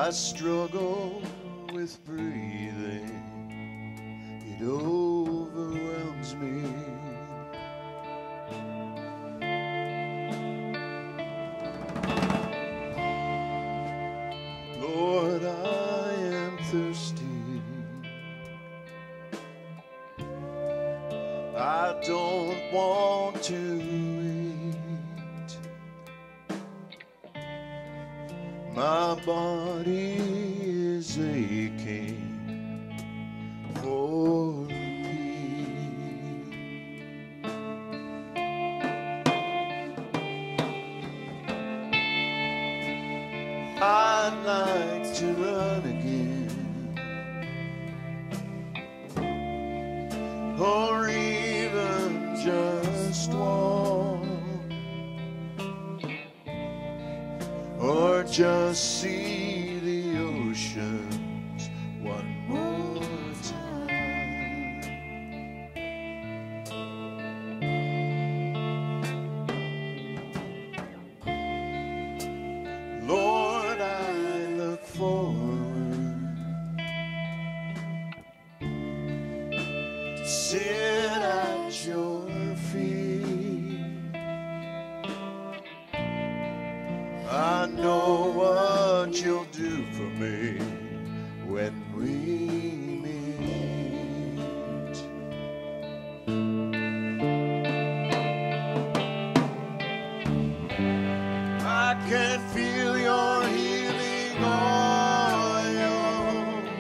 I struggle with breathing, it overwhelms me. Lord, I am thirsty. I don't want to eat. My body is aching for peace. I'd like to run again, or even just walk, or just see the oceans one more time. Lord, I look forward to sit at your feet. I know what you'll do for me when we meet. I can feel your healing oil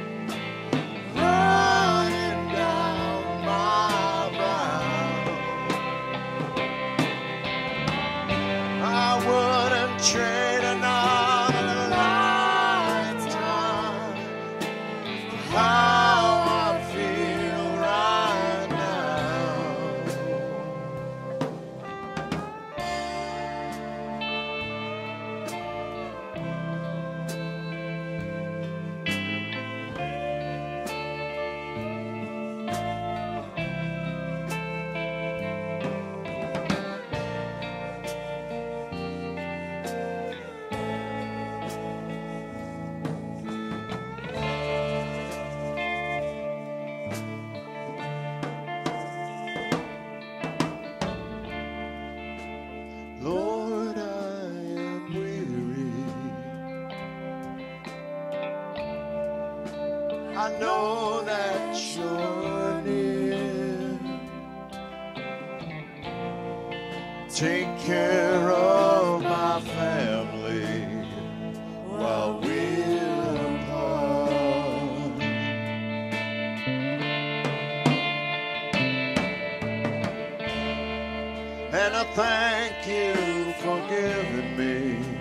running down my brow. I wouldn't trade another lifetime for how I feel right now. Lord, I am weary. I know that you're near. Take care of my family while we're apart. And I thank you for giving me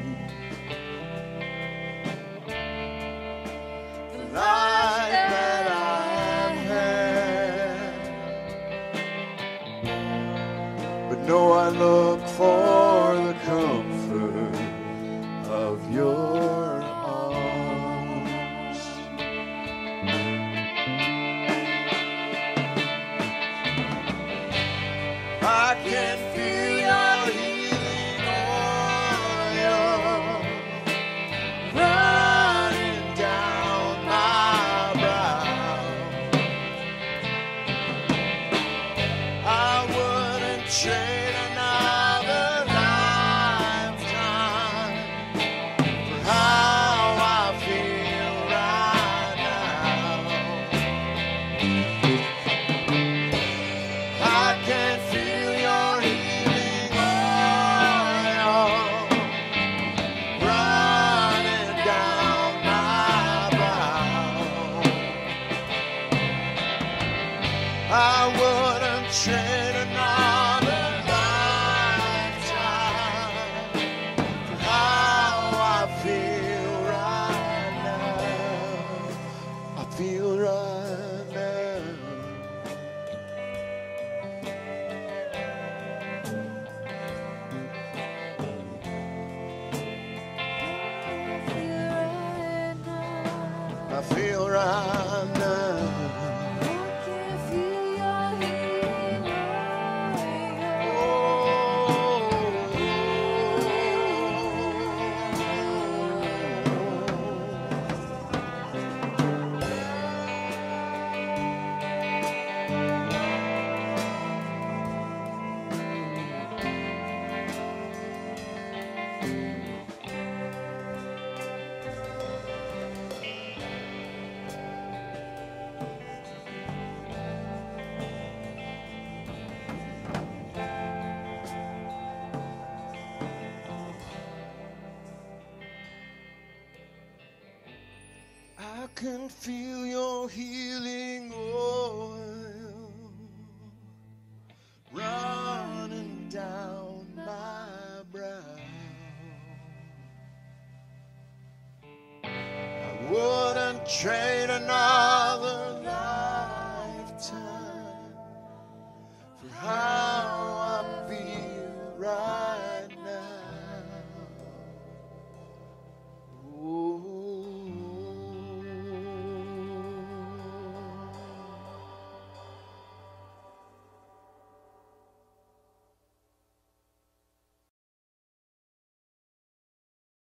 the life that I've had. But no, I look for the comfort of your arms. I can feel your healing oil running down my brow. I wouldn't trade another lifetime for how I feel right now. I can feel your healing oil running down my brow. I wouldn't trade another lifetime for how I feel right now. I feel right now. I feel right now. can feel your healing oil running down my brow. I wouldn't trade another lifetime for how